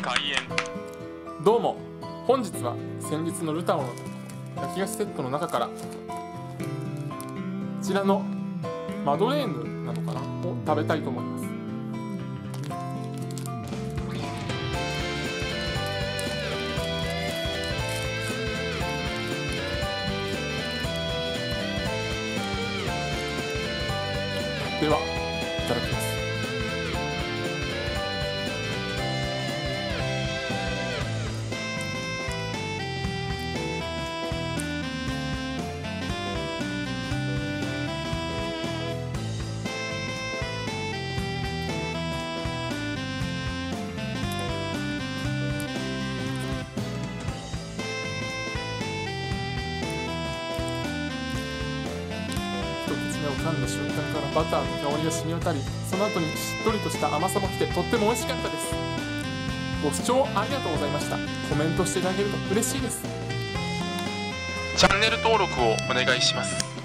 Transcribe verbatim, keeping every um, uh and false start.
開演。 どうも、本日は先日のルタオの焼き菓子セットの中からこちらのマドレーヌなのかなを食べたいと思います。では、いただきます。一口目を噛んだ瞬間からバターの香りが染み渡り、その後にしっとりとした甘さもきてとっても美味しかったです。ご視聴ありがとうございました。コメントしていただけると嬉しいです。 チャンネル登録をお願いします。